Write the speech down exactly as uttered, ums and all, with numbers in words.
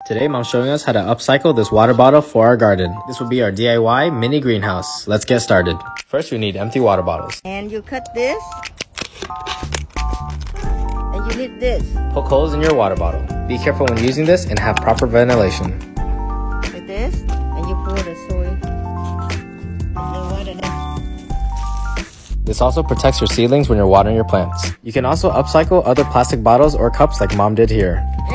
Today, Mom's showing us how to upcycle this water bottle for our garden. This will be our D I Y mini greenhouse. Let's get started. First, we need empty water bottles. And you cut this. And you need this. Poke holes in your water bottle. Be careful when using this and have proper ventilation. Like this. And you pour the soy. This also protects your seedlings when you're watering your plants. You can also upcycle other plastic bottles or cups like Mom did here.